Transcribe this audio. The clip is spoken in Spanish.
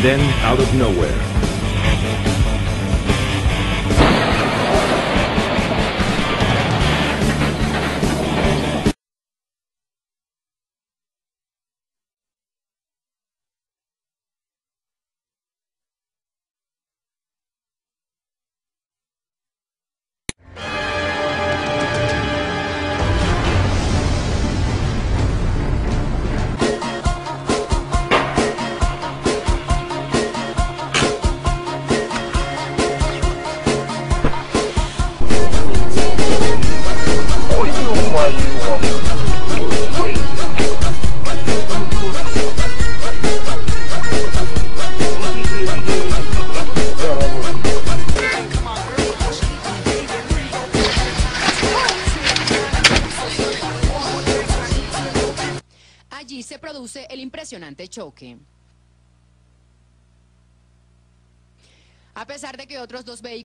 then, out of nowhere. Allí se produce el impresionante choque. A pesar de que otros dos vehículos